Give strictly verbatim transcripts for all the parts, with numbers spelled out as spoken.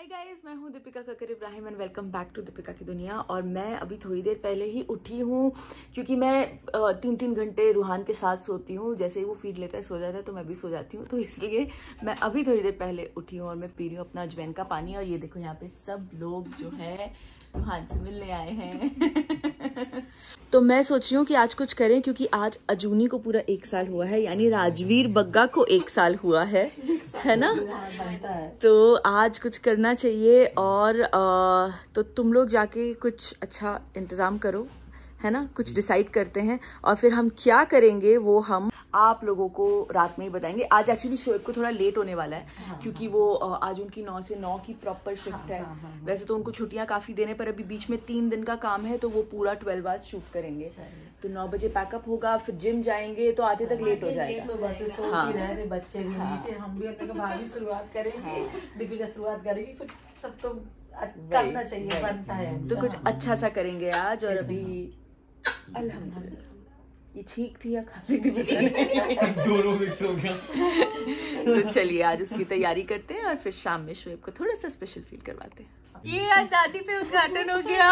हाय guys, मैं हूँ Dipika Kakkar Ibrahim and welcome back to Dipika की दुनिया। और मैं अभी थोड़ी देर पहले ही उठी हूँ क्योंकि मैं तीन तीन घंटे रूहान के साथ सोती हूँ। जैसे ही वो फीड लेता है सो जाता है तो मैं भी सो जाती हूँ, तो इसलिए मैं अभी थोड़ी देर पहले उठी हूँ और मैं पी रही हूँ अपना अजवैन का पानी। और ये देखो यहाँ पे सब लोग जो है रूहान से मिलने आए हैं। तो मैं सोच रही हूँ कि आज कुछ करें क्योंकि आज अजूनी को पूरा एक साल हुआ है, यानी राजवीर बग्गा को एक साल हुआ है, है ना? तो आज कुछ करना चाहिए और आ, तो तुम लोग जाके कुछ अच्छा इंतजाम करो, है ना? कुछ डिसाइड करते हैं और फिर हम क्या करेंगे वो हम आप लोगों को रात में ही बताएंगे। आज एक्चुअली शोएब को थोड़ा लेट होने वाला है, हाँ, क्योंकि वो आज उनकी नौ से नौ की प्रॉपर शिफ्ट हाँ, है हाँ, हाँ, वैसे तो उनको छुट्टियां काफी देने पर अभी बीच में तीन दिन का काम है तो वो पूरा ट्वेल्व आवर्स शूट करेंगे। तो नौ बजे पैकअप होगा, फिर जिम जाएंगे तो आते तक लेट हो जाएगा। सुबह से सोच ही रहे थे, बच्चे भी नीचे, हम भी अपने भाभी शुरुआत करेंगे, दीपिका शुरुआत करेगी, फिर सब तो करना चाहिए, बनता है। तो कुछ अच्छा सा करेंगे आज। और अभी अल्हम्दुलिल्लाह ये ठीक थी या खांसी थी दोनों मिक्स हो गया। तो चलिए आज उसकी तैयारी करते हैं और फिर शाम में शोएब को थोड़ा सा स्पेशल फील करवाते हैं। ये आज दादी पे उद्घाटन हो गया।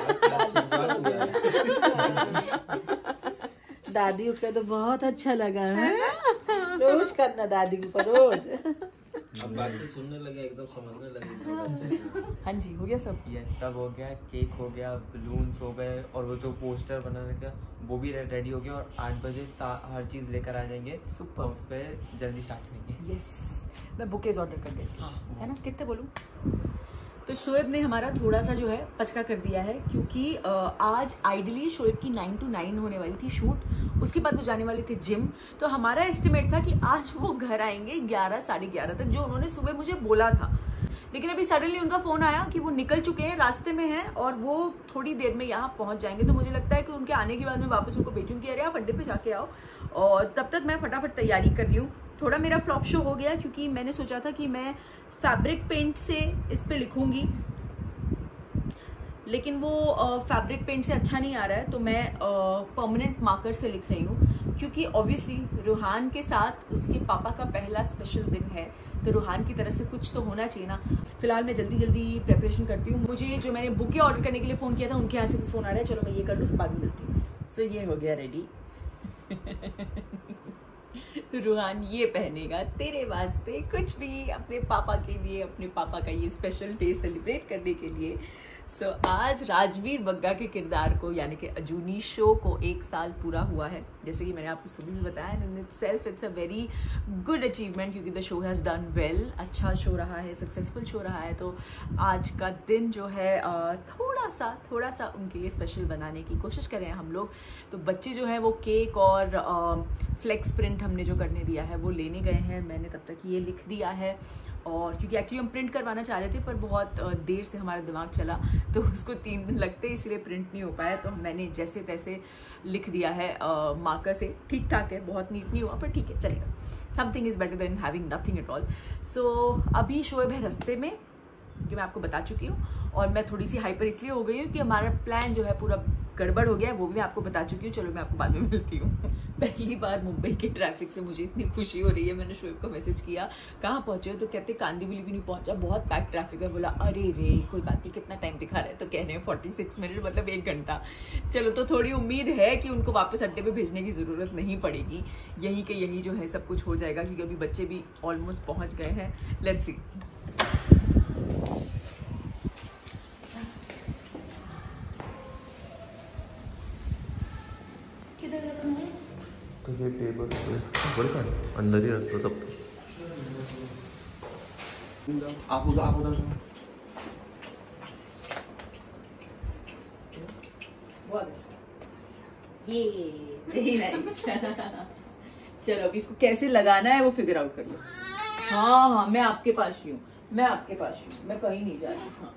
दादी पे तो बहुत अच्छा लगा है, रोज करना दादी के ऊपर रोज। अब बातें सुनने लगे, एकदम समझने लगे। हाँ जी, हो गया सब। ये सब हो गया, केक हो गया, बलून्स हो गए और वो जो पोस्टर बनाने का वो भी रेडी हो गया। और आठ बजे हर चीज लेकर आ जाएंगे। सुपर। और फिर जल्दी स्टार्ट करेंगे। यस, मैं बुकेज ऑर्डर कर देती हूँ, है ना? कितने बोलूँ? तो शोएब ने हमारा थोड़ा सा जो है पचका कर दिया है क्योंकि आज आइडली शोएब की नाइन टू नाइन होने वाली थी शूट, उसके बाद वो जाने वाली थी जिम। तो हमारा एस्टिमेट था कि आज वो घर आएंगे ग्यारह साढ़े ग्यारह तक, जो उन्होंने सुबह मुझे बोला था। लेकिन अभी सडनली उनका फोन आया कि वो निकल चुके हैं, रास्ते में हैं और वो थोड़ी देर में यहाँ पहुँच जाएंगे। तो मुझे लगता है कि उनके आने के बाद मैं वापस उनको भेजूँगी, अरे आप अड्डे पे जाके आओ। और तब तक मैं फटाफट तैयारी कर रही हूँ। थोड़ा मेरा फ्लॉप शो हो गया क्योंकि मैंने सोचा था कि मैं फैब्रिक पेंट से इस पे लिखूंगी, लेकिन वो फैब्रिक पेंट से अच्छा नहीं आ रहा है, तो मैं परमानेंट मार्कर से लिख रही हूँ क्योंकि ऑब्वियसली रूहान के साथ उसके पापा का पहला स्पेशल दिन है, तो रूहान की तरफ से कुछ तो होना चाहिए ना। फिलहाल मैं जल्दी जल्दी प्रेपरेशन करती हूँ। मुझे जो मैंने बुके ऑर्डर करने के लिए फ़ोन किया था उनके यहाँ से फ़ोन आ रहा है, चलो मैं ये कर लूँ फिर बाद में मिलती हूँ। सो ये हो गया रेडी। रूहान ये पहनेगा तेरे वास्ते कुछ भी, अपने पापा के लिए, अपने पापा का ये स्पेशल डे सेलिब्रेट करने के लिए। सो so, आज राजवीर बग्गा के किरदार को यानी कि अजूनी शो को एक साल पूरा हुआ है, जैसे कि मैंने आपको सुबह भी बताया। In itself it's a very good achievement क्योंकि the show has done well, अच्छा शो रहा है, सक्सेसफुल शो रहा है। तो आज का दिन जो है थोड़ा सा थोड़ा सा उनके लिए स्पेशल बनाने की कोशिश करें हम लोग। तो बच्चे जो हैं वो केक और फ्लेक्स प्रिंट हमने जो करने दिया है वो लेने गए हैं। मैंने तब तक ये लिख दिया है, और क्योंकि एक्चुअली हम प्रिंट करवाना चाह रहे थे पर बहुत देर से हमारा दिमाग चला तो उसको तीन दिन लगते इसलिए प्रिंट नहीं हो पाया। तो मैंने जैसे तैसे लिख दिया है मार्कर से। ठीक ठाक है, बहुत नीट नहीं हुआ पर ठीक है, चलेगा। Something is better than having nothing at all. So अभी शोएब है रास्ते में, जो मैं आपको बता चुकी हूँ, और मैं थोड़ी सी हाइपर इसलिए हो गई हूँ कि हमारा प्लान जो है पूरा गड़बड़ हो गया है, वो भी मैं आपको बता चुकी हूँ। चलो मैं आपको बाद में मिलती हूँ। पहली बार मुंबई के ट्रैफिक से मुझे इतनी खुशी हो रही है। मैंने शोएब को मैसेज किया कहाँ पहुँचे हो, तो कहते कांदीवली भी नहीं पहुँचा, बहुत पैक ट्रैफिक है। बोला अरे रे कोई बात नहीं, कितना टाइम दिखा रहा है, तो कह रहे हैं फोर्टी सिक्स मिनट मतलब एक घंटा। चलो तो थोड़ी उम्मीद है कि उनको वापस अड्डे पे भेजने की ज़रूरत नहीं पड़ेगी, यहीं के यहीं जो है सब कुछ हो जाएगा क्योंकि अभी बच्चे भी ऑलमोस्ट पहुँच गए हैं। Let's see. तो ये टेबल बड़े अंदर ही रख दो तब तो। आप उधर आप उधर ये वेरी नाइस। चलो अभी इसको कैसे लगाना है वो फिगर आउट कर लो। हाँ हाँ मैं आपके पास ही हूँ, मैं आपके पास ही हूँ, मैं कहीं नहीं जा रही। हाँ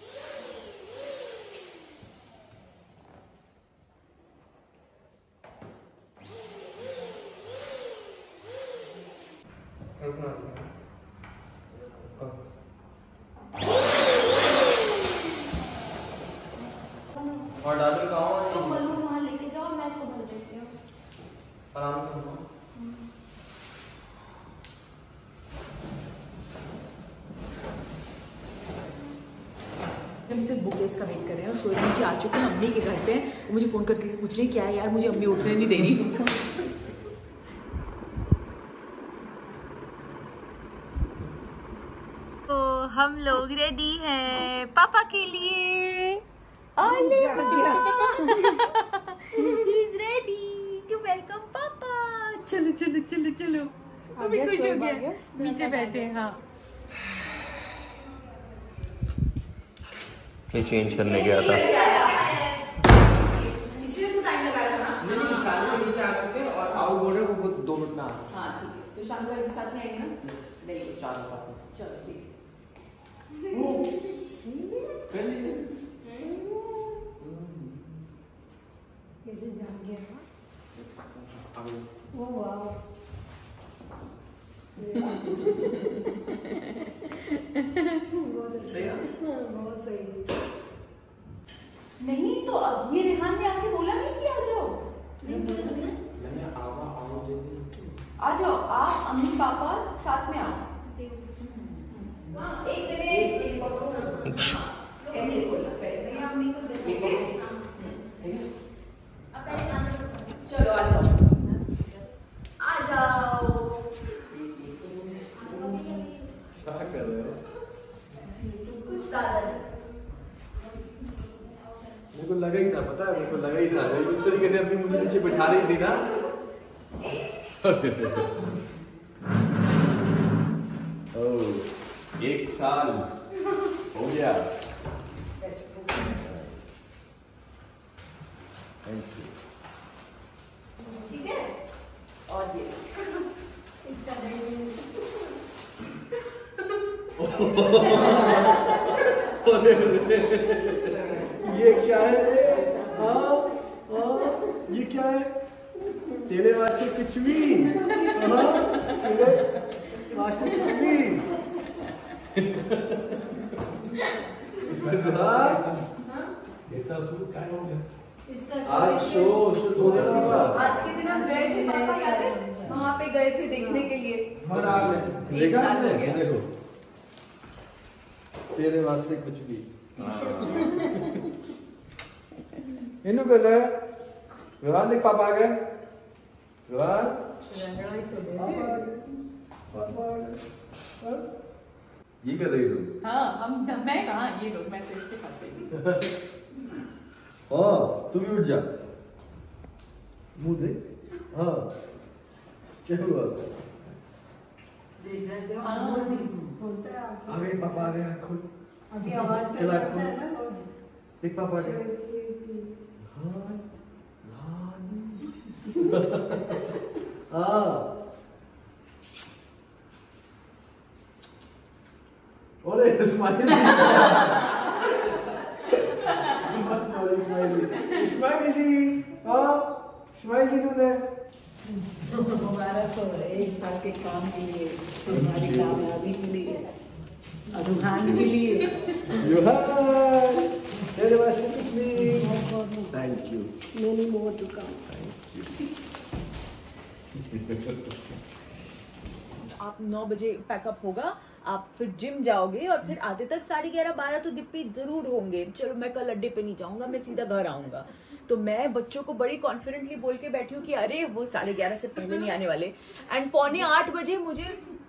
और डालो कहाँ तो बलून वहाँ लेके जाओ, मैं इसको भर देती हूँ। आराम से। हम सिर्फ बुकेस का वेट कर रहे हैं और शोर नीचे आ चुके हैं, अम्मी के घर पे हैं। वो मुझे फ़ोन करके पूछ रही क्या है यार, मुझे अम्मी उठने नहीं दे रही। तो हम लोग रेडी हैं पापा के लिए। He's ready to welcome पापा। चलो चलो चलो चलो, अभी खुश हो गया, नीचे बैठे हैं। हाँ ये चेंज करने गया था। नीचे आ सकते हैं और आउट बोर्डर को दो मिनट में। हाँ ठीक है, तो शाम को साथ में आएंगे ना? नहीं चार साथ में। चलो ठीक नहीं तो अब ये रेहान ने आके बोला नहीं कि आ जाओ। आ जाओ आप, अम्मी पापा साथ में आओ। एक मिनट ऐसे बोला पहले अम्मी को दे। चलो आ जाओ आ जाओ। क्या कर रहे हो? कुछ ज्यादा मेरे को लगा ही था, पता है मेरे को लगा ही था, इस तरीके से अपनी मुझे नीचे बिठा रही थी ना। ओह, एक साल हो गया। Thank you. ठीक है, और ये इसका ये क्या है रे? हाँ हाँ ये क्या है? तेरे वास्ते कुछ भी। हाँ तेरे वास्ते कुछ भी। आज शो शो आज के दिन हम गए थे पापा, याद है? वहाँ पे गए थे देखने के लिए। देखा आपने? देखो तेरे वास्ते कुछ भी। इन्हों कर रहा है। विवान देख पापा आ गए। विवान पापा आ गए। पापा आ गए। ये कर रही तुम? हाँ हम, मैं कहाँ, ये लोग, मैं तो इसके साथ गई। हाँ तू भी उठ जा, मुंह देख। हाँ क्या हुआ? आ गए पापा आ गए। खोल अभी आवाज चला करता है ना रोज। देख पापा आ गए। हाँ अरे स्माइली स्माइली स्माइली हाँ स्माइली तूने मुबारक हो एक साल के काम के लिए, तुम्हारी कामयाबी के लिए, रुहान के लिए। युहान तेरे वास्ते कुछ नहीं। Thank you. Many more to come. आप नौ बजे पैकअप होगा, आप फिर जिम जाओगे और फिर आते तक साढ़े ग्यारह बारह तो दिप्पी जरूर होंगे। चलो मैं कल अड्डे पे नहीं जाऊंगा, मैं सीधा घर आऊंगा। तो मैं बच्चों को बड़ी कॉन्फिडेंटली बोल के बैठी हूँ कि अरे वो साढ़े ग्यारह से पहले नहीं आने वाले। एंड पौने आठ बजे मुझे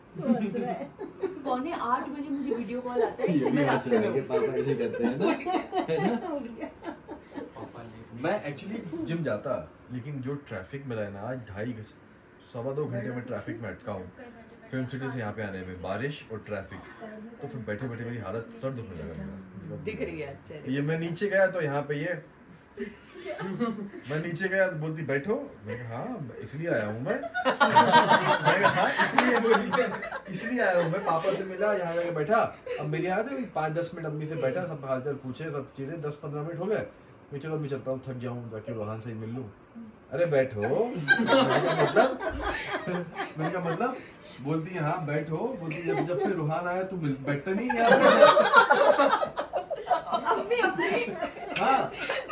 पौने आठ बजे मुझे वीडियो कॉल आता है कि मैं रास्ते में हूँ। पापा ऐसे करते हैं ना। मैं एक्चुअली जिम जाता, लेकिन जो ट्रैफिक मिला है ना आज, ढाई सवा दो घंटे में ट्रैफिक में अटका हूँ फिल्म सिटी से यहाँ पे आने में, बारिश और ट्रैफिक। तो फिर बैठे बैठे मेरी हालत सर्द होने लगा। दिख रही है अच्छा। ये मैं नीचे गया तो यहाँ पे ये मैं नीचे गया तो बोलती बैठो। मैं कहा हाँ इसलिए आया हूँ मैं। मैं कहा हाँ इसलिए इसलिए आया हूँ मैं। पापा से मिला, यहाँ जाके बैठा। अब मेरी यहाँ थे पाँच दस मिनट अम्मी से बैठा, सब हालचाल पूछे, सब चीजें। दस पंद्रह मिनट हो गए। मैं चलो मैं चलता हूँ, थक गया हूँ, जाके रोहान से मिल लूँ। अरे बैठो। मैंने कहा मतलब मैंने कहा मतलब बोलती है हाँ बैठो। बोलती जब जब से रोहान आया तू बैठता नहीं यार। हाँ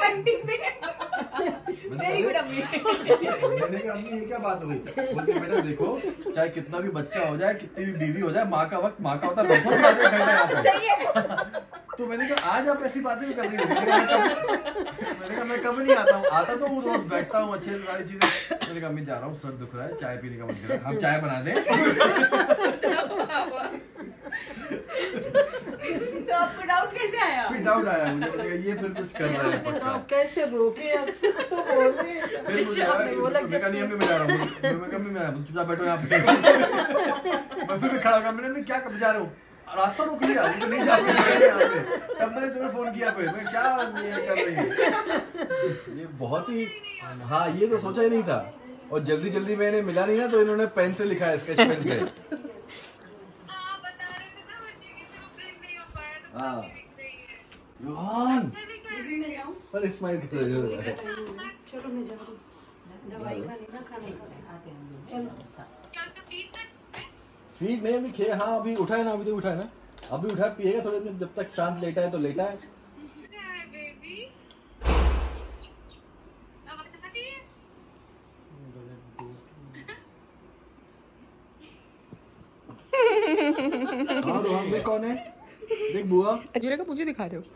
वेरी गुड अम्मी। मैंने कहा अम्मी ये क्या बात हुई? बोलती बेटा देखो चाहे कितना भी बच्चा हो जाए, कितनी भी बीवी हो जाए, माँ का वक्त माँ का होता है। बैठो आधे घंटे यहाँ पे। सही है। तो मैंने कहा आज आप ऐसी बातें भी कर रही हो। मैंने कहा मैं कब नहीं आता हूँ, आता तो हूँ रोज, बैठता हूँ अच्छे सारी चीजें। मैंने कहा मैं जा रहा हूँ, सर दुख रहा है, चाय पीने का मन कर रहा है, हम चाय बना दें। तो आपको डाउट कैसे आया? फिर डाउट आया मुझे, मैंने कहा ये फिर कुछ कर रहा है पक्का। कैसे रोके आप, कुछ तो बोले। फिर मुझे आपने बोला मैं कहा नहीं अम्मी मैं जा रहा हूँ, मैं कहा अम्मी मैं चुपचाप बैठो यहाँ पे। मैं फिर खड़ा होगा, मैंने मैं क्या कब जा रहा हूँ, रास्ता रोक लिया, मुझे नहीं जाके यहाँ पे। तब मैंने तुम्हें फोन किया, फिर मैं क्या ये कर रही है। ये बहुत ही, हाँ ये तो सोचा ही नहीं था। और जल्दी जल्दी मैंने मिला नहीं ना, तो इन्होंने पेन से लिखा है, स्केच पेन से। हाँ रोहन पर स्माइल कर रही हो। चलो मैं जा रही हूँ, दवाई खाने ना खाने चलो। फीड नहीं अभी खे, हाँ अभी उठा है ना, अभी तो उठा है ना, अभी उठा है, पिएगा थोड़े दिन, जब तक शांत लेटा है तो लेटा है। हाँ रोहन देख कौन है, देख बुआ। अजूरा का मुझे दिखा रहे हो?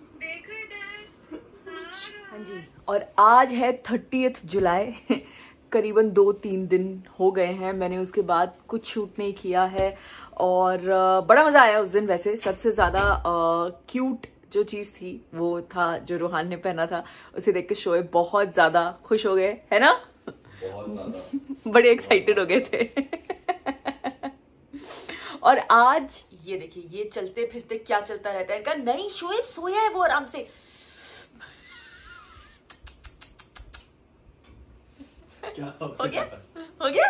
हाँ जी। और आज है थर्टीएथ जुलाई। करीबन दो तीन दिन हो गए हैं, मैंने उसके बाद कुछ शूट नहीं किया है। और बड़ा मजा आया उस दिन। वैसे सबसे ज्यादा क्यूट जो चीज थी वो था जो रोहान ने पहना था, उसे देख के शोएब बहुत ज्यादा खुश हो गए, है ना? बहुत ज्यादा बड़े एक्साइटेड हो गए थे। और आज ये देखिए, ये चलते फिरते क्या चलता रहता है इनका। नहीं शोएब सोया है वो आराम से। क्या हो गया? हो गया?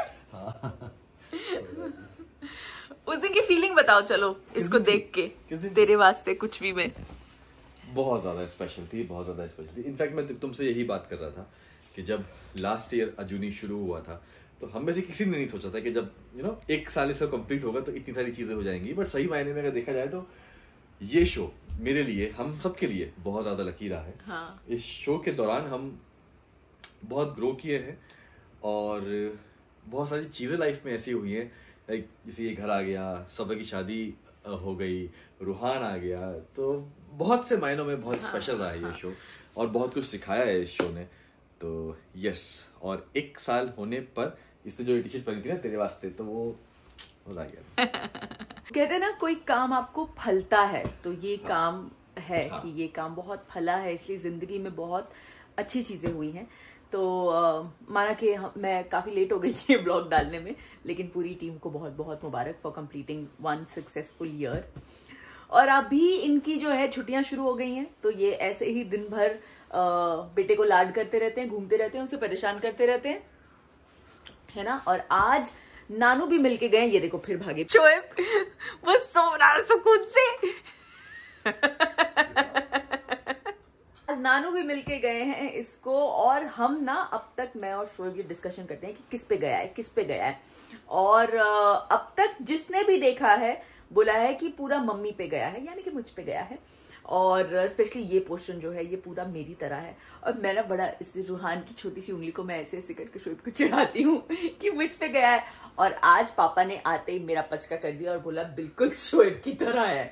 उस दिन की फीलिंग बताओ चलो, इसको देख के। तेरे वास्ते कुछ भी में बहुत ज्यादा स्पेशल थी, बहुत ज्यादा स्पेशल थी। इनफैक्ट मैं तुमसे यही बात कर रहा था कि जब लास्ट ईयर अजूनी शुरू हुआ था, तो हम में से किसी ने नहीं सोचा था कि जब यू you नो know, एक साल इसका कंप्लीट होगा तो इतनी सारी चीजें हो जाएंगी। बट सही मायने में अगर देखा जाए तो ये शो मेरे लिए, हम सबके लिए बहुत ज्यादा लकी रहा है। हाँ। इस शो के दौरान हम बहुत ग्रो किए हैं और बहुत सारी चीजें लाइफ में ऐसी हुई हैं, लाइक जैसे ये घर आ गया, सबा की शादी हो गई, रूहान आ गया, तो बहुत से मायनों में बहुत हाँ, स्पेशल रहा है ये हाँ। शो, और बहुत कुछ सिखाया है इस शो ने। तो यस, और एक साल होने पर इससे जो टी-शर्ट पहनी थी ना तेरे वास्ते, तो वो हो गया। कहते हैं ना कोई काम आपको फलता है, तो ये हाँ, काम है हाँ, कि ये काम बहुत फला है, इसलिए जिंदगी में बहुत अच्छी चीजें हुई हैं। तो uh, माना कि मैं काफ़ी लेट हो गई ये ब्लॉग डालने में, लेकिन पूरी टीम को बहुत बहुत मुबारक for completing one successful year. और अभी इनकी जो है छुट्टियां शुरू हो गई हैं, तो ये ऐसे ही दिन भर uh, बेटे को लाड करते रहते हैं, घूमते रहते हैं, उसे परेशान करते रहते हैं, है ना। और आज नानू भी मिलके गए, ये देखो फिर भागे शोएब, वो सो रहा है सुकून से। आज नानू भी मिलके गए हैं इसको, और हम ना अब तक मैं और शोएब ये डिस्कशन करते हैं कि किस पे गया है, किस पे गया है। और अब तक जिसने भी देखा है बोला है कि पूरा मम्मी पे गया है, यानी कि मुझ पे गया है। और स्पेशली ये पोर्शन जो है ये पूरा मेरी तरह है। और मैं ना बड़ा इस रूहान की छोटी सी उंगली को मैं ऐसे ऐसे करके शोएब को चिढ़ाती हूँ कि मुझ पे गया है। और आज पापा ने आते ही मेरा पचका कर दिया और बोला बिल्कुल शोएब की तरह है।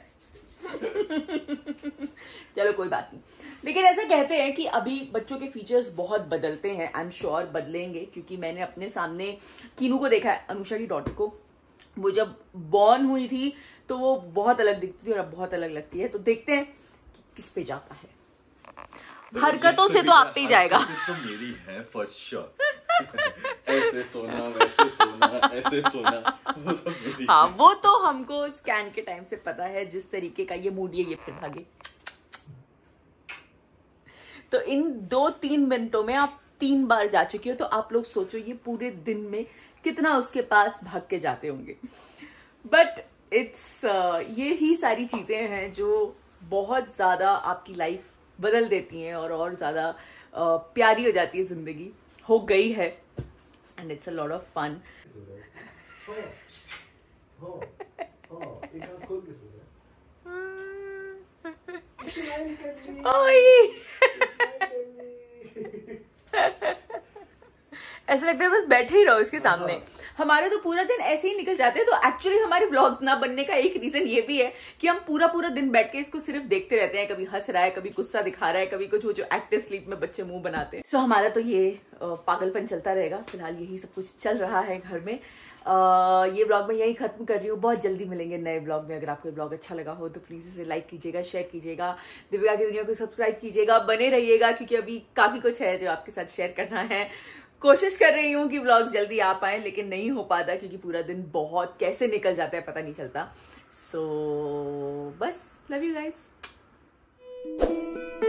चलो कोई बात नहीं, लेकिन ऐसा कहते हैं कि अभी बच्चों के फीचर्स बहुत बदलते हैं। आई एम श्योर बदलेंगे, क्योंकि मैंने अपने सामने कीनू को देखा है, अनुषा की डॉटर को। वो जब बॉर्न हुई थी तो वो बहुत अलग दिखती थी और अब बहुत अलग लगती है। तो देखते हैं कि किस पे जाता है। हरकतों से तो आप पे ही जाएगा। तो मेरी है फॉर श्योर। ऐसे सोना, वैसे सोना, ऐसे सोना, वो सब मेरी। हाँ, वो तो हमको स्कैन के टाइम से पता है, जिस तरीके का ये मूड है, ये फिर भागे। तो इन दो तीन मिनटों में आप तीन बार जा चुकी हो, तो आप लोग सोचो ये पूरे दिन में कितना उसके पास भाग के जाते होंगे। बट इट्स ये ही सारी चीजें हैं जो बहुत ज्यादा आपकी लाइफ बदल देती हैं और और ज्यादा uh, प्यारी हो जाती है जिंदगी, हो गई है। And it's a lot of fun. ऐसा लगता है बस बैठे ही रहो इसके सामने। हमारे तो पूरा दिन ऐसे ही निकल जाते हैं। तो एक्चुअली हमारे व्लॉग्स ना बनने का एक रीजन ये भी है कि हम पूरा पूरा दिन बैठ के इसको सिर्फ देखते रहते हैं, कभी हंस रहा है, कभी गुस्सा दिखा रहा है, कभी कुछ वो जो एक्टिव स्लीप में बच्चे मुंह बनाते हैं। सो so, हमारा तो ये पागलपन चलता रहेगा। फिलहाल यही सब कुछ चल रहा है घर में। Uh, ये ब्लॉग मैं यही खत्म कर रही हूँ। बहुत जल्दी मिलेंगे नए ब्लॉग में। अगर आपको ये ब्लॉग अच्छा लगा हो तो प्लीज इसे लाइक कीजिएगा, शेयर कीजिएगा, दीपिका की दुनिया को सब्सक्राइब कीजिएगा, बने रहिएगा क्योंकि अभी काफी कुछ है जो आपके साथ शेयर करना है। कोशिश कर रही हूँ कि ब्लॉग्स जल्दी आ पाए, लेकिन नहीं हो पाता क्योंकि पूरा दिन बहुत कैसे निकल जाता है पता नहीं चलता। सो so, बस लव यू गाइस।